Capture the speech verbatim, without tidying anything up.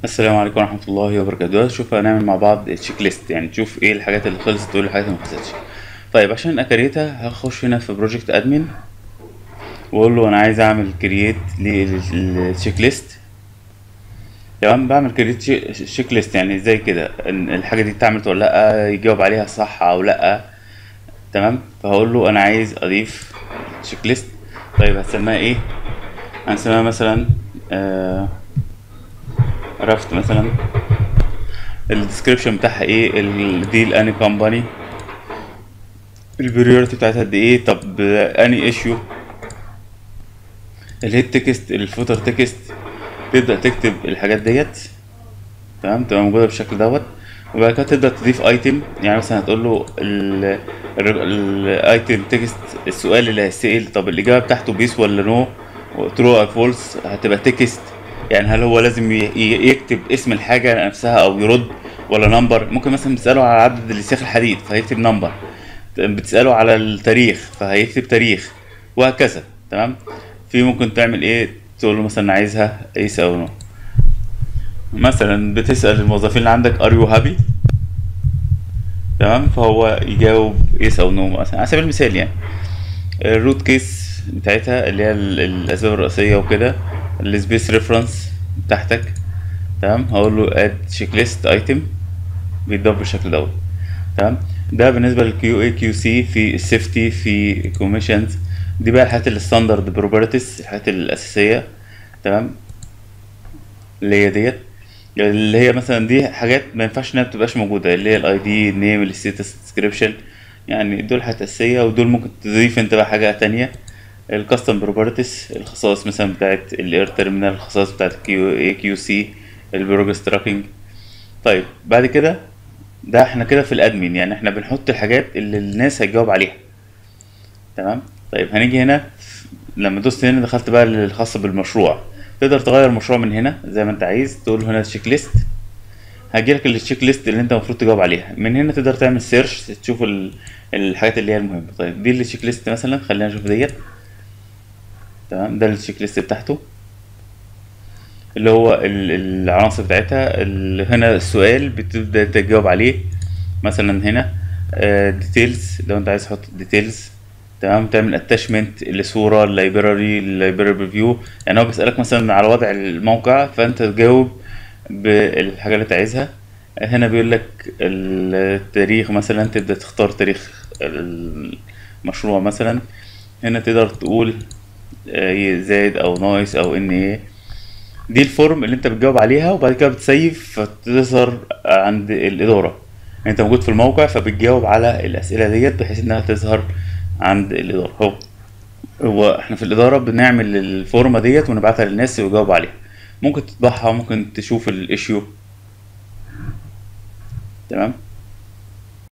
السلام عليكم ورحمة الله وبركاته. دلوقتي شوف هنعمل مع بعض تشيك ليست، يعني تشوف ايه الحاجات اللي خلصت وايه الحاجات اللي ما خلصتش. طيب عشان اكريتها هخش هنا في بروجكت ادمن واقول له انا عايز اعمل كرييت للتشيك ليست. تمام، بعمل كرييت تشيك ليست يعني زي كده إن الحاجة دي اتعملت ولا لا، يجاوب عليها صح او لا. تمام، فهقول له انا عايز اضيف تشيك ليست. طيب هسميها ايه؟ هنسميها مثلا آه رفت مثلا. الديسكريبشن بتاعها ايه؟ ال- دي الاني كومباني، البريورتي بتاعتها قد ايه، طب اني ايشيو، الهيد تكست، الفوتر تكست. تبدا تكتب الحاجات ديت. تمام، تبقى موجوده بالشكل دوت. وبعد كده تبدا تضيف ايتم، يعني مثلا هتقول له الايتم تكست، السؤال اللي هيسال طب الاجابه بتاعته بيس ولا نو، ترو او فولس، هتبقى تكست. يعني هل هو لازم ي- ي- يكتب اسم الحاجه نفسها او يرد، ولا نمبر؟ ممكن مثلا تساله على عدد السياخ الحديد فهيكتب نمبر، بتسأله على التاريخ فهيكتب تاريخ، وهكذا. تمام. في ممكن تعمل ايه؟ تقول له مثلا عايزها يس او نو. مثلا بتسأل الموظفين اللي عندك ار يو هابي، تمام، فهو يجاوب يس او نو مثلا على سبيل المثال يعني. الروت كيس بتاعتها اللي هي ال- الاسباب الرئيسيه وكده، السبيس ريفرنس بتاعتك. تمام، هقول له اد تشيك ليست ايتم، بيتضاف بالشكل دوت. تمام. ده بالنسبه للكيو اي كيو سي في السيفتي في كوميشنز. دي بقى الحاجات الستاندرد بروبرتيز، الحاجات الاساسيه. تمام، اللي هي ديت، اللي هي مثلا دي حاجات ما ينفعش انها متبقاش موجوده، اللي هي الاي دي، النيم، الستاتس، ديسكريبشن. يعني دول حاجات اساسيه، ودول ممكن تضيف انت بقى حاجه تانية. الكاستم بروبرتيز، الخصائص مثلا بتاعت الاير تيرمينال، الخصائص بتاعت الكيو اي كيو سي، البروجرس تراكنج. طيب بعد كده، ده احنا كده في الادمين، يعني احنا بنحط الحاجات اللي الناس هيجاوب عليها. تمام. طيب هنيجي هنا، لما دوست هنا دخلت بقى للخاص بالمشروع. تقدر تغير المشروع من هنا زي ما انت عايز، تقول هنا تشيك ليست، هيجيلك التشيك ليست اللي انت المفروض تجاوب عليها. من هنا تقدر تعمل سيرش تشوف ال- الحاجات اللي هي المهمه. طيب دي التشيك ليست مثلا، خلينا نشوف ديت. تمام، ده التشيك ليست بتاعته، اللي هو ال- العناصر بتاعتها. ال- هنا السؤال بتبدا تجاوب عليه. مثلا هنا ديتيلز، لو انت عايز تحط ديتيلز. تمام، تعمل اتاشمنت لصوره، اللايبراري، اللايبراري ريفيو. يعني هو بيسالك مثلا على وضع الموقع فانت تجاوب بالحاجه اللي انت عايزها. هنا بيقول لك التاريخ، مثلا تبدا تختار تاريخ المشروع مثلا. هنا تقدر تقول آه، زائد او ناقص او ان ايه. دي الفورم اللي انت بتجاوب عليها، وبعد كده بتسيف فتظهر عند الإدارة. انت موجود في الموقع فبتجاوب على الأسئلة ديت بحيث انها تظهر عند الإدارة. هو هو احنا في الإدارة بنعمل الفورمة ديت ونبعتها للناس ويجاوبوا عليها. ممكن تطبعها، ممكن تشوف الايشيو. تمام.